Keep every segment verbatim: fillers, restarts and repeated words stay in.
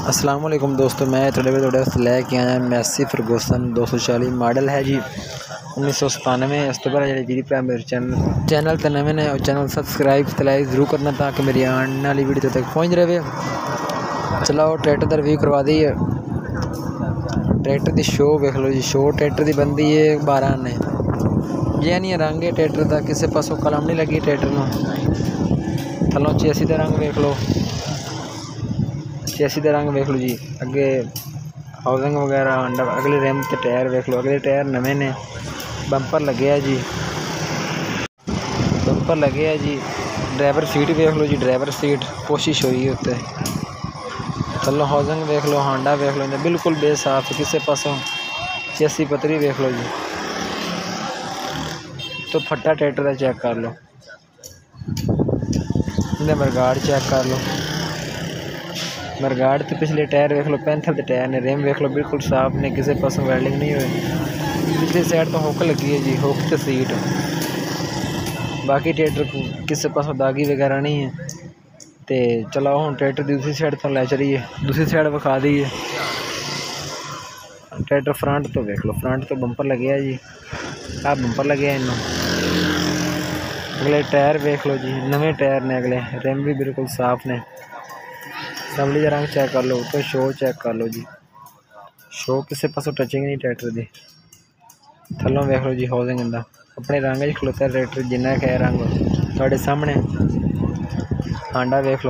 अस्सलाम वालेकुम दोस्तों, मैं थोड़े थोड़े लैके आया मैसी फर्गूसन दो सौ चालीस मॉडल है जी उन्नीस सौ सतानवे। इस तो पहले जी भैया मेरे चैनल चैनल तो नवे ने और चैनल सबसक्राइब तलाई जरूर करना ताकि मेरी आने वाली वीडियो तक पहुँच रहे। चलो ट्रैक्टर का रिव्यू करवा दी है। ट्रैक्टर की शो वेख लो जी, शो ट्रैक्टर की बनती है बारह ने यह नहीं रंग है ट्रैक्टर का, किसी पासों कलम नहीं लगी ट्रैक्टर में। थलों चेसी का रंग वेख लो, चेसी का रंग वेख लो जी। अगे हाउसिंग वगैरह अंडा, अगले रिम ते टायर वेख लो, अगले टायर नवे ने। बंपर लगे है जी, बंपर लगे है जी। ड्राइवर सीट वेख लो जी, ड्राइवर सीट कोशिश हुई है उत्ते। चलो हाउसिंग वेख लो, हांडा वेख लो, बिल्कुल बेसाफ, किसी पासों चेसी पतरी वेख लो जी। तो फट्टा ट्रैक्टर का चेक कर लो, इन्हें मरगाड़ चेक कर लो, मरगाड़ तो पिछले टायर वेख लो, पैंथर के टायर ने। रिम वेख लो बिल्कुल साफ ने, किसी पासों वेल्डिंग नहीं हुई। पिछली साइड तो हुक लगी है जी, हुक तो सीट। बाकी ट्रैक्टर किसी पासों दागी वगैरह नहीं है। तो चलो हम ट्रैक्टर की दूसरी साइड तो लै चलिए, दूसरी साइड विखा दी है। ट्रैक्टर फ्रंट तो वेख लो, फ्रंट तो बंपर लगे है जी, आ बंपर लगे है इन्हों। अगले टायर वेख लो जी, नवे टायर ने अगले। रिम भी बिल्कुल साफ ने। असम्बली का रंग चेक कर लो, तो शो चेक कर लो जी, शो किसी पासों टचिंग नहीं ट्रैक्टर की। थलों वेख लो जी, हाउसिंग का अपने रंग खलोता ट्रैक्टर जिन्ना है रंग थोड़े सामने। हांडा वेख लो,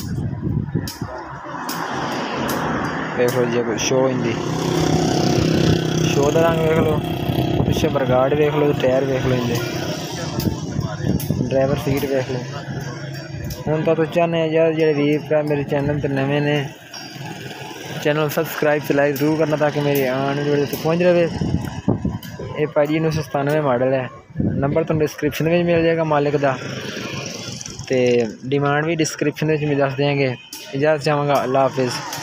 वेख लो जी शो इनकी, शो का रंग वेख लो। पिछे बरगाड़ वेख लो, टायर वेख लो इनके, ड्राइवर सीट वेख लो। हूँ तो चाहने यार जो वीर भरा मेरे चैनल तो नवे ने, चैनल सबसक्राइब चलाई जरूर करना ताकि मेरी आने वीडियो तक पहुँच रहे। ये भाजी उन्नीस सौ सतानवे मॉडल है। नंबर तो डिस्क्रिप्शन में मिल जाएगा मालिक का, तो डिमांड भी डिस्क्रिप्शन में दस देंगे। इजाज़त चाहूँगा, अल्लाह हाफिज़।